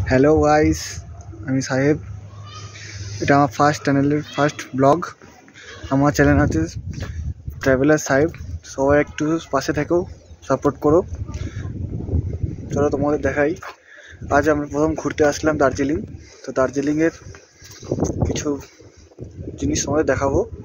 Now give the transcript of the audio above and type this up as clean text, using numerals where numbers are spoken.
Hello guys, আমি সাহেব। এটা আমার ফার্স্ট চ্যানেলের ফার্স্ট ব্লগ। আমার চ্যানেল হচ্ছে ট্রাভেলার সাহেব। সবাই একটু পাশে থেকেও সাপোর্ট করো। চলো তোমাদের দেখাই। আজ আমরা প্রথম ঘুরতে আসলাম দার্জিলিং। তো দার্জিলিংয়ের কিছু জিনিস তোমাদের দেখাবো।